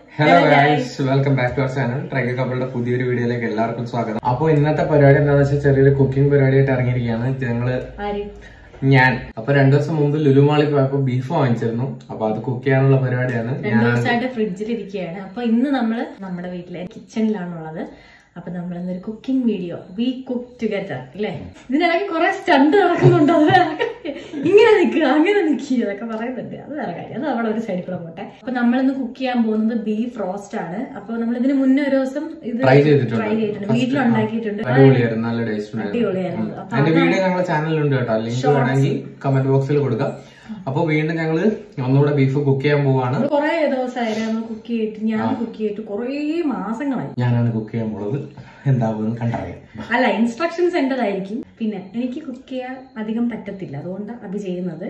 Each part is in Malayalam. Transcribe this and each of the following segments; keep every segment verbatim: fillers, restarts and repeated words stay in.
Hello guys, welcome back to our channel. ട്രൈഗർ കപ്പിളുടെ പുതിയൊരു വീഡിയോയിലേക്ക് എല്ലാവർക്കും സ്വാഗതം. അപ്പൊ ഇന്നത്തെ പരിപാടി എന്താണെന്ന് വെച്ചാൽ ചെറിയൊരു കുക്കിംഗ് പരിപാടിയായിട്ട് ഇറങ്ങിയിരിക്കുകയാണ് ഞങ്ങള്. ഞാൻ അപ്പൊ രണ്ടു ദിവസം മുമ്പ് ലുലുമാളിൽ പോയപ്പോ ബീഫ് വാങ്ങിച്ചിരുന്നു. അപ്പൊ അത് കുക്ക് ചെയ്യാനുള്ള പരിപാടിയാണ്. രണ്ടു ദിവസമായിട്ട് ഫ്രിഡ്ജിലിരിക്കുകയാണ്. അപ്പൊ ഇന്ന് നമ്മള് നമ്മുടെ വീട്ടിലെ കിച്ചണിലാണുള്ളത്. അപ്പൊ നമ്മൾ ഇന്നൊരു cooking video, we cook together അല്ലേ. ഇതിനിടയ്ക്ക് കുറെ സ്റ്റണ്ട് നടക്കുന്നുണ്ട്. അത് ഇങ്ങനെ നിൽക്കുക അങ്ങനെ നിൽക്കുക അതൊക്കെ പറയുന്നുണ്ട്. അത് വേറെ കാര്യം, അത് അവിടെ ഒരു സൈഡിൽ കൂടെ പോട്ടെ. അപ്പൊ നമ്മളിന്ന് കുക്ക് ചെയ്യാൻ പോകുന്നത് ബീഫ് റോസ്റ്റ് ആണ്. അപ്പൊ നമ്മൾ ഇതിന് മുന്നേ ഒരു ദിവസം ഇത് ട്രൈ ചെയ്തിട്ടുണ്ട്, വീട്ടിലുണ്ടാക്കിയിട്ടുണ്ട്. അടിപൊളിയായിരുന്നു, നല്ല ടേസ്റ്റ് അടിപൊളിയായിരുന്നു. അതിന്റെ വീഡിയോ ഞങ്ങളുടെ ചാനലിലുണ്ട് കേട്ടോ, ലിങ്ക് വേണമെങ്കിൽ കമന്റ് ബോക്സിൽ കൊടുക്കാം. അപ്പൊ വീണ്ടും ഞങ്ങള് ഒന്നുകൂടെ ബീഫ് കുക്ക് ചെയ്യാൻ പോവാണ്. കുറെ ദിവസമായിരുന്നു കുക്ക് ചെയ്തിട്ട്, ഞാൻ കുക്ക് ചെയ്തിട്ട് കുറെ മാസങ്ങളായി. ഞാനാണ് കുക്ക് ചെയ്യാൻ പോണത്, എന്താവുമെന്ന് കണ്ടറിയാം. അല്ല, ഇൻസ്ട്രക്ഷൻസ് എന്റേതായിരിക്കും. പിന്നെ എനിക്ക് കുക്ക് ചെയ്യാൻ അധികം പറ്റത്തില്ല, അതുകൊണ്ട് അത് ചെയ്യുന്നത്.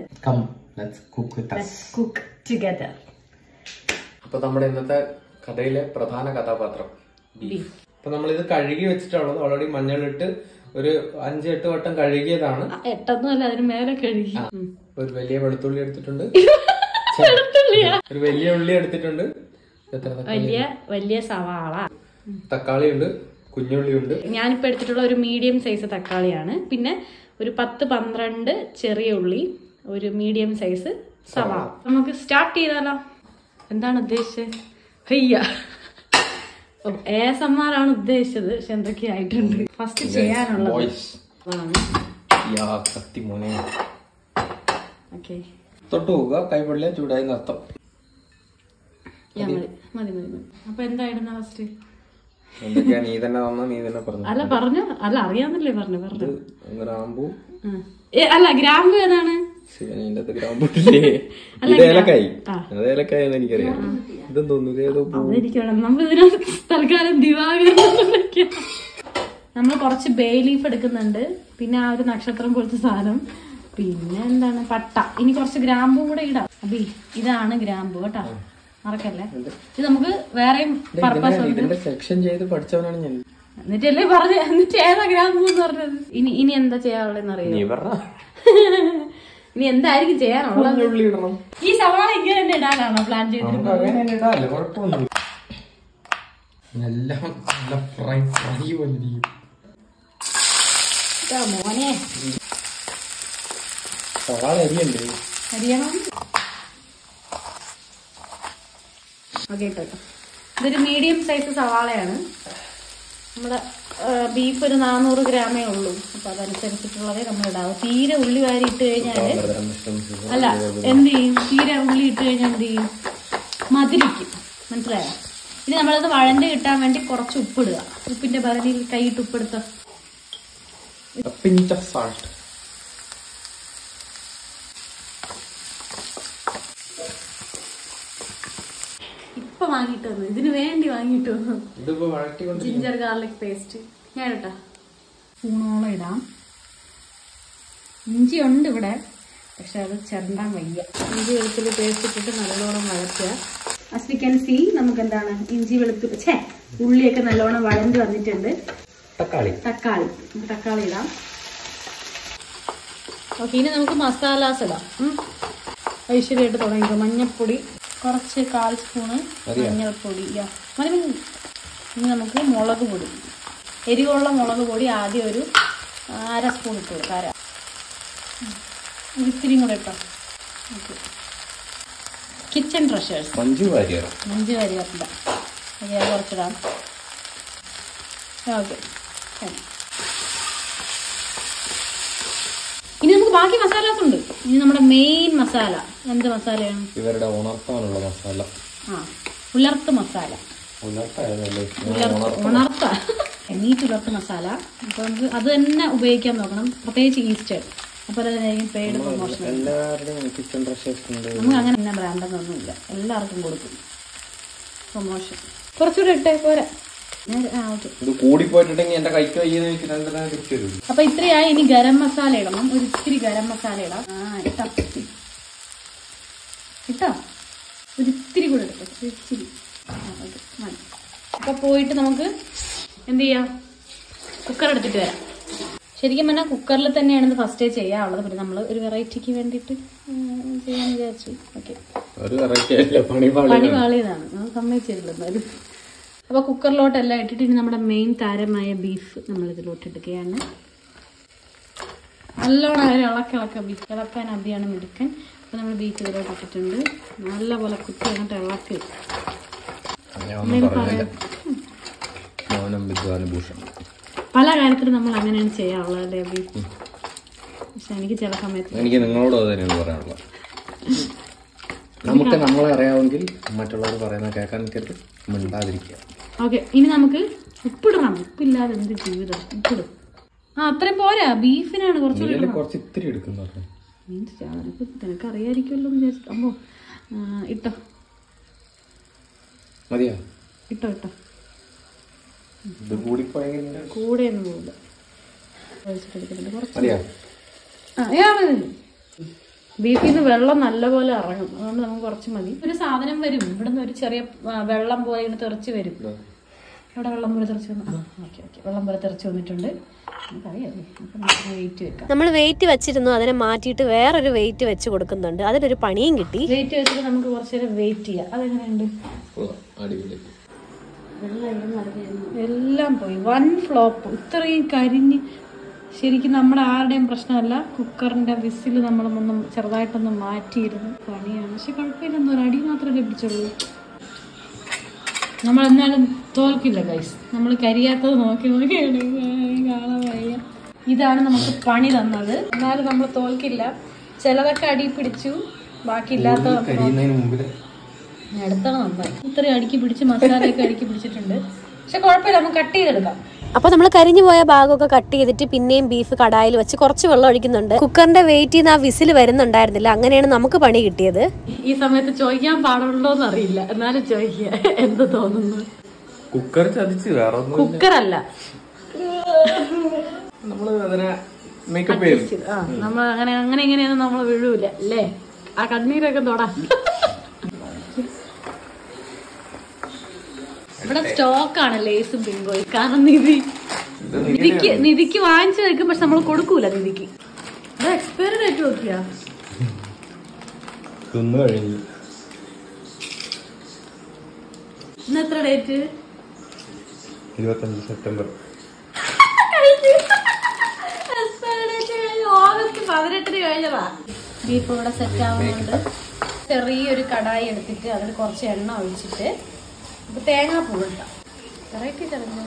Cook together. അപ്പൊ നമ്മുടെ ഇന്നത്തെ കഥയിലെ പ്രധാന കഥാപാത്രം ബീഫ്. അപ്പൊ നമ്മളിത് കഴുകി വെച്ചിട്ടുള്ളത് ഓൾറെഡി മഞ്ഞളിട്ട് ഒരു അഞ്ചെട്ട് വട്ടം കഴുകിയതാണ്. എട്ടൊന്നും അല്ല, അതിന് മേലെ കഴുകി. ഒരു വലിയ വെളുത്തുള്ളി എടുത്തിട്ടുണ്ട്, ഒരു വലിയ ഉള്ളി എടുത്തിട്ടുണ്ട്, വലിയ വലിയ സവാള, തക്കാളി ഉണ്ട്, കുഞ്ഞുള്ളി ഉണ്ട്. ഞാനിപ്പോ എടുത്തിട്ടുള്ള ഒരു മീഡിയം സൈസ് തക്കാളിയാണ്. പിന്നെ ഒരു പത്ത് പന്ത്രണ്ട് ചെറിയ ഉള്ളി, ഒരു മീഡിയം സൈസ് സവാള. നമുക്ക് സ്റ്റാർട്ട് ചെയ്താലോ? എന്താണ് ഉദ്ദേശിച്ചത്? ഹയ്യ, എ എസ് എം ആർ ആണ് ഉദ്ദേശിച്ചത്, പക്ഷെ എന്തൊക്കെയായിട്ടുണ്ട്. ഫസ്റ്റ് ചെയ്യാനുള്ളത് തൊട്ട് പോവുക, കൈപൊള്ളിയ ചൂടായി നിർത്തം. മതി മതി മതി. അപ്പൊ എന്തായിരുന്നു ഫസ്റ്റ്? എന്തൊക്കെയാ നീ തന്നെ തന്ന, നീ തന്നെ പറഞ്ഞു. അല്ല പറഞ്ഞു, അല്ല അറിയാന്നല്ലേ പറഞ്ഞു പറഞ്ഞു. ഗ്രാമ്പൂ അല്ല, ഗ്രാമ്പു ഏതാണ്? എനിക്കറിയാം. നമ്മൾ ഇതിനകത്ത് തൽക്കാലം ദിവാകരണം. നമ്മൾ കുറച്ച് ബേ ലീഫ് എടുക്കുന്നുണ്ട്, പിന്നെ ആ ഒരു നക്ഷത്രം പോലത്തെ സാധനം, പിന്നെ എന്താണ് പട്ട. ഇനി കുറച്ച് ഗ്രാമ്പും കൂടെ ഇടാം. അബി, ഇതാണ് ഗ്രാമ്പു കേട്ടോ, മറക്കല്ലേ. ഇത് നമുക്ക് വേറെയും പർപ്പസ് ഉണ്ട്. സെക്ഷൻ ചെയ്ത് പഠിച്ചവനാണ് ഞാൻ. എന്നിട്ടല്ലേ പറഞ്ഞ, എന്നിട്ട് ഏതാ ഗ്രാമ്പു എന്ന് പറഞ്ഞത്? ഇനി ഇനി എന്താ ചെയ്യാനുള്ളതെന്ന് അറിയാം. ഇനി എന്തായിരിക്കും ചെയ്യാനുള്ളത്? ഈ സവാള ഇങ്ങനെ തന്നെ ഇടാനാണോ പ്ലാൻ ചെയ്തിരുന്നത്? മോനെ സവാള അരിയണ്ടേ? അരിയണം. ഓക്കെ കേട്ടോ, ഇതൊരു മീഡിയം സൈസ് സവാളയാണ്. നമ്മുടെ ബീഫ് ഒരു നാനൂറ് ഗ്രാമേ ഉള്ളൂ. അപ്പൊ അതനുസരിച്ചിട്ടുള്ളതേ നമ്മൾ ഇടാവും. തീരെ ഉള്ളി വാരി ഇട്ട് കഴിഞ്ഞാല്, അല്ല എന്ത് ചെയ്യും, തീരെ ഉള്ളി ഇട്ട് കഴിഞ്ഞാൽ എന്ത് ചെയ്യും, മധുരിക്കും. മനസ്സിലായോ? ഇനി നമ്മളത് വഴണ്ട് കിട്ടാൻ വേണ്ടി കുറച്ച് ഉപ്പിടുക. ഉപ്പിന്റെ ഭരണിയിൽ കൈയിട്ട് ഉപ്പെടുത്ത ഇപ്പൊ വാങ്ങിട്ട് വന്നു, ഇതിന് വേണ്ടി വാങ്ങിട്ട് വന്നു. ജിഞ്ചർ ഗാർലിക് പേസ്റ്റ് ഞാൻ ഇട്ടാ സ്പൂണോളം ഇടാം. ഇഞ്ചി ഉണ്ട് ഇവിടെ, പക്ഷെ അത് ചെറുതാൻ വയ്യ. ഇഞ്ചി വെളുത്തുള്ളി പേസ്റ്റ് ഇട്ടിട്ട് നല്ലോണം വഴറ്റുക. ആസ് വി ക്യാൻ സീ, നമുക്ക് എന്താണ് ഇഞ്ചി വെളുത്തുള്ളി ഛേ ഉള്ളിയൊക്കെ നല്ലോണം വഴണ്ട് വന്നിട്ടുണ്ട്. തക്കാളി തക്കാളി തക്കാളി ഇടാം. ഓക്കെ, ഇനി നമുക്ക് മസാലാസ് ഇടാം. ഐശ്വര്യമായിട്ട് തുടങ്ങിക്കോ. മഞ്ഞൾപ്പൊടി കുറച്ച്, കാൽ സ്പൂണ് മഞ്ഞൾപ്പൊടി. മതി മതി. ഇനി നമുക്ക് മുളക് പൊടി, എരിവുള്ള മുളക് പൊടി ആദ്യം ഒരു അര സ്പൂൺ ഇട്ട് കൊടുക്കാം. അര ഇത്തിരിയും കൂടെ ഇട്ടോ. Okay, kitchen treasures Manju Warrier Manju വാര്യറില്ല വാര്യർ കുറച്ചിടാം. ഓക്കെ, ഇനി നമുക്ക് ബാക്കി മസാലാസ് ഉണ്ട്. ഇനി നമ്മുടെ മെയിൻ മസാല എന്ത് മസാലയാണ്? ഇവരുടെ ഉണർത്താനുള്ള മസാല. ആ, ഉലർത്ത് മസാല. ഉണർത്ത മീറ്റ് ഉലർത്ത് മസാല. അപ്പൊ നമുക്ക് അത് തന്നെ ഉപയോഗിക്കാൻ നോക്കണം, പ്രത്യേകിച്ച് ഈസ്റ്റർ. അപ്പൊ അതായിരിക്കും പെയ്ഡ് പ്രൊമോഷൻ. നമുക്ക് അങ്ങനെ തന്നെ ബ്രാൻഡൊന്നുമില്ല, എല്ലാവർക്കും കൊടുക്കും പ്രൊമോഷൻ. കുറച്ചുകൂടെ ഇട്ടേ പോരാ. അപ്പൊ ഇത്രയായി. ഇനി ഗരം മസാല ഇടണം, ഒരു ഇത്തിരി ഗരം മസാല ഇടാം. ആ ഇട്ടാ ഇട്ടോ, ഒരു ഇത്തിരി കൂടെ ഇട്ടോ, ഇച്ചിരി. അപ്പൊ പോയിട്ട് നമുക്ക് എന്ത് ചെയ്യാം, കുക്കർ എടുത്തിട്ട് വരാം. ശരിക്കും പറഞ്ഞാൽ കുക്കറിൽ തന്നെയാണ് ഫസ്റ്റ് ചെയ്യാനുള്ളത്. പിന്നെ നമ്മൾ ഒരു വെറൈറ്റിക്ക് വേണ്ടിയിട്ട് ചെയ്യാൻ വിചാരിച്ചു. ഓക്കെ, പണി പാളിയതാണ്, നമ്മൾ സമ്മതിച്ചില്ല എന്നാലും. അപ്പൊ കുക്കറിലോട്ടെല്ലാം ഇട്ടിട്ട് ഇനി നമ്മുടെ മെയിൻ താരമായ ബീഫ് നമ്മൾ ഇതിലോട്ട് എടുക്കുകയാണ്. നല്ലോണം അതിന് ഇളക്കി ഇളക്കാം, ബീഫ് ഇളക്കാൻ അഭിയാണ് മിടുക്കൻ. അപ്പൊ നമ്മൾ ബീഫ് ഇതിലോട്ട് ഇട്ടിട്ടുണ്ട്. നല്ല പോലെ കുത്തി അങ്ങോട്ട് ഇളക്കി. പല കാര്യത്തിലും നമ്മൾ അങ്ങനെയാണ് ചെയ്യാറുള്ളത് അല്ലേ ബീഫ്? പക്ഷെ എനിക്ക് ചില സമയത്ത് എനിക്ക് നിങ്ങളോട് അത് തന്നെയാണ് പറയാനുള്ളത്. നമുക്ക് നമ്മളെ അറിയാമെങ്കിൽ മറ്റുള്ളവർ പറയുന്നത് കേൾക്കാൻ നിൽക്കരുത്, മിണ്ടാതിരിക്കുക. ഓക്കെ, ഇനി നമുക്ക് ഉപ്പിടണം. ഉപ്പില്ലാതെ എന്ത് ജീവിതം? ഉപ്പിടും. ആ അത്രയും പോരാ, ബീഫിനാണ് കുറച്ചുകൂടി കുറച്ച് ഇത്തിരി എടുക്കുന്നത്. നിനക്ക് അറിയാതിരിക്കുമല്ലോ എന്ന് വിചാരിച്ചിട്ട്. അമ്മോ ഇട്ടോ മതിയാ? ഇട്ടോ ഇട്ടോ കൂടെ ഒന്നും പോകില്ല. ബീഫിൽ നിന്ന് വെള്ളം നല്ലപോലെ ഇറങ്ങും, അതുകൊണ്ട് നമുക്ക് കുറച്ച് മതി. ഒരു സാധനം വരും ഇവിടുന്ന്, ഒരു ചെറിയ വെള്ളം പോലെ ഇങ്ങനെ തെറിച്ച് വരും. ഇവിടെ വെള്ളം പോലെ തെറിച്ച് വന്നു. ഓക്കെ ഓക്കെ വെള്ളം പോലെ തെറിച്ച് വന്നിട്ടുണ്ട്. നമുക്കറിയാമല്ലേ, അപ്പം നമുക്ക് വെയിറ്റ് വെക്കാം. നമ്മൾ വെയിറ്റ് വെച്ചിരുന്നു, അതിനെ മാറ്റിയിട്ട് വേറൊരു വെയിറ്റ് വെച്ച് കൊടുക്കുന്നുണ്ട്. അതിനൊരു പണിയും കിട്ടി. വെയിറ്റ് വെച്ചിട്ട് നമുക്ക് കുറച്ച് നേരം വെയിറ്റ് ചെയ്യാം. അതെങ്ങനെയുണ്ട്? എല്ലാം പോയി, വൺ ഫ്ലോപ്പ്. ഇത്രയും കരിഞ്ഞ് ശരിക്കും നമ്മുടെ ആരുടെയും പ്രശ്നമല്ല. കുക്കറിന്റെ വിസിൽ നമ്മളൊന്നും ചെറുതായിട്ടൊന്ന് മാറ്റിയിരുന്നു, പണിയാണ്. പക്ഷെ കുഴപ്പമില്ലെന്നോ, ഒരു അടി മാത്രമല്ലേ പിടിച്ചുള്ളൂ. നമ്മളെന്നാലും തോൽക്കില്ല ഗൈസ്, നമ്മൾ കരിയാത്തത് നോക്കി നോക്കിയാണ് കാണാൻ വയ്യ. ഇതാണ് നമുക്ക് പണി തന്നത്, എന്നാലും നമ്മൾ തോൽക്കില്ല. ചിലതൊക്കെ അടി പിടിച്ചു, ബാക്കി ഇല്ലാത്ത അടുത്താണ് നന്നായി. ഇത്രയും അടുക്കി പിടിച്ച് മസാലയൊക്കെ അടുക്കി പിടിച്ചിട്ടുണ്ട്. പക്ഷെ കുഴപ്പമില്ല, നമുക്ക് കട്ട് ചെയ്തെടുക്കാം. അപ്പോൾ നമ്മൾ കരിഞ്ഞു പോയ ഭാഗമൊക്കെ കട്ട് ചെയ്തിട്ട് പിന്നെയും ബീഫ് കടായിൽ വെച്ച് കുറച്ച് വെള്ളം ഒഴിക്കുന്നുണ്ട്. കുക്കറിന്റെ വെയിറ്റ് ചെയ്യുന്ന ആ വിസിൽ വരുന്നുണ്ടായിരുന്നില്ല, അങ്ങനെയാണ് നമുക്ക് പണി കിട്ടിയത്. ഈ സമയത്ത് ചോദിക്കാൻ പാടുള്ളൂന്ന് അറിയില്ല, എന്നാലും ചോദിക്കുക എന്ത് തോന്നുന്നു. കുക്കർ ചതിച്ച് വേറെ കുക്കറല്ല, നമ്മള് അതിനെ മേക്കപ്പ് ചെയ്തു. ആ നമ്മൾ അങ്ങനെ അങ്ങനെ ഇങ്ങനെയൊന്നും നമ്മൾ വീഴൂല അല്ലേ? ആ കണ്ണീരൊക്കെ തൊടാ. ഇവിടെ സ്റ്റോക്കാണ് ലേസും ബിങ്കോയും. കാരണം നിധി നിധിക്ക് നിധിക്ക് വാങ്ങിച്ചു വെക്കും, പക്ഷെ നമ്മൾ കൊടുക്കൂല നിധിക്ക്. ഇത് എക്സ്പയറി ഡേറ്റ് നോക്കിയാ ഇന്ന് എത്ര ഡേറ്റ്? ഇരുപത്തഞ്ച് സെപ്റ്റംബർ. ഓഗസ്റ്റ് പതിനെട്ടിന് കഴിഞ്ഞതാ. ബീഫ് ഇവിടെ സെറ്റ് ആവുന്നുണ്ട്. ചെറിയൊരു കടായി എടുത്തിട്ട് അതിൽ കുറച്ച് എണ്ണ ഒഴിച്ചിട്ട് തേങ്ങാപ്പൂ ഇട്ടാം. വെറൈറ്റി തേങ്ങ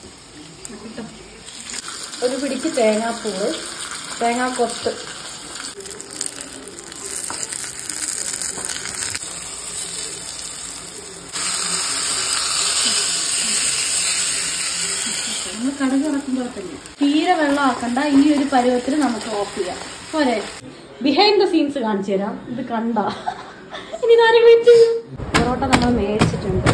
ഒരു പിടിക്ക് തേങ്ങാപ്പൂവ്, തേങ്ങാ കൊത്ത്, നമ്മൾ കടുക് ഇറക്കുമ്പോൾ തന്നെ തീരെ വെള്ളം ആക്കണ്ട. ഈ ഒരു പരുവത്തിൽ നമുക്ക് ഓഫ് ചെയ്യാം പോരെ. ബിഹൈൻഡ് ദ സീൻസ് കാണിച്ചു തരാം. ഇത് കണ്ട ഇനി പൊറോട്ട നമ്മൾ മേടിച്ചിട്ടുണ്ട്.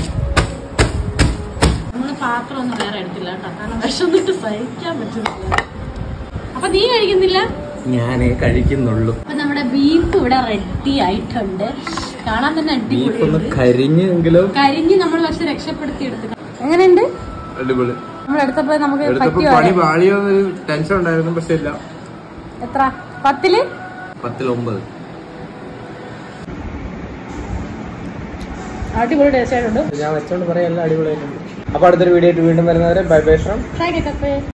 നമ്മള് പാത്രം ഒന്നും വേറെ എടുത്തില്ല കേട്ടോ, കാരണം വിശന്നിട്ട് സഹിക്കാൻ പറ്റുന്നില്ല. അപ്പൊ നീ കഴിക്കുന്നില്ല? ഞാനേ കഴിക്കുന്നുള്ളൂ. അപ്പൊ നമ്മുടെ ബീഫ് ഇവിടെ റെഡി ആയിട്ടുണ്ട്. കാണാൻ തന്നെ അടിപൊളി. കരിഞ്ഞെങ്കിലും കരിഞ്ഞ് നമ്മൾ പക്ഷെ രക്ഷപ്പെടുത്തി എടുത്തു. എങ്ങനെയുണ്ട്? അടിപൊളി. നമ്മൾ എടുത്തപ്പോ നമുക്ക് ടെൻഷൻ ഉണ്ടായിരുന്നു, പക്ഷെ ഇല്ല. എത്ര? പത്തില് പത്തിൽ ഒമ്പത്. അടിപൊളി ടേസ്റ്റ് ആയിട്ടുണ്ട്. ഞാൻ വെച്ചോണ്ട് പറയാം, എല്ലാം അടിപൊളിയായിട്ടുണ്ട്. അപ്പൊ അടുത്തൊരു വീഡിയോ ആയിട്ട് വീണ്ടും വരുന്നവരെ ബൈ ബൈ ഫ്രം.